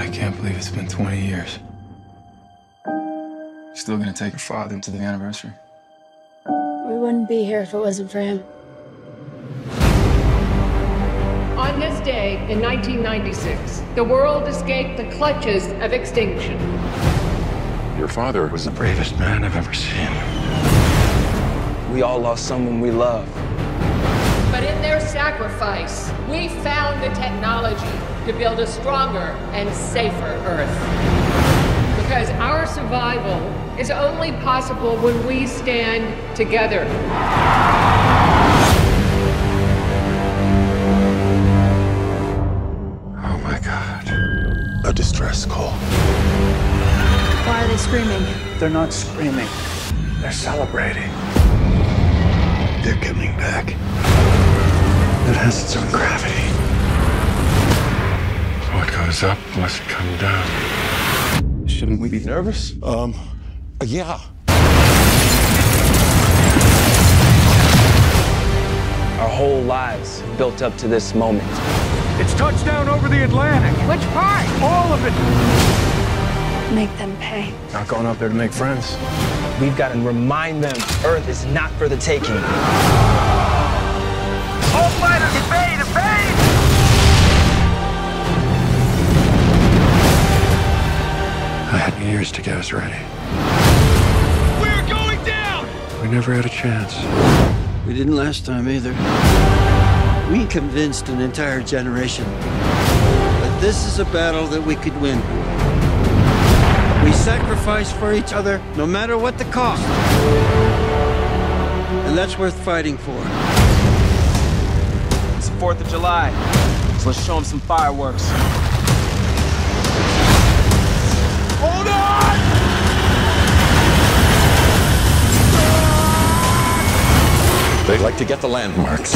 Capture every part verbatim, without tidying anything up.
can't believe it's been twenty years. You still gonna take your father to the anniversary? We wouldn't be here if it wasn't for him. On this day in nineteen ninety-six, the world escaped the clutches of extinction. Your father was the bravest man I've ever seen. We all lost someone we love. But in their sacrifice, we found the technology to build a stronger and safer Earth. Because our survival is only possible when we stand together. Oh my God. A distress call. Why are they screaming? They're not screaming. They're celebrating. They're coming back. It has its own gravity. What goes up must come down. Shouldn't we be nervous? Um, yeah. Our whole lives built up to this moment. It's touchdown over the Atlantic. Which part? All of it. Make them pay. Not going up there to make friends. We've got to remind them Earth is not for the taking. All fighters, evade, evade! I had years to get us ready. We're going down! We never had a chance. We didn't last time either. We convinced an entire generation that this is a battle that we could win. We sacrifice for each other, no matter what the cost. And that's worth fighting for. It's the fourth of July, so let's show them some fireworks. Hold on! They like to get the landmarks.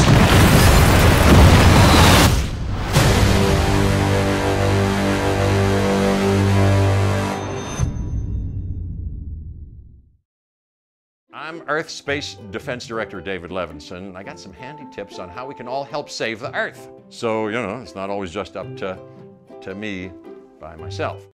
I'm Earth Space Defense Director David Levinson, and I got some handy tips on how we can all help save the Earth. So, you know, it's not always just up to, to me by myself.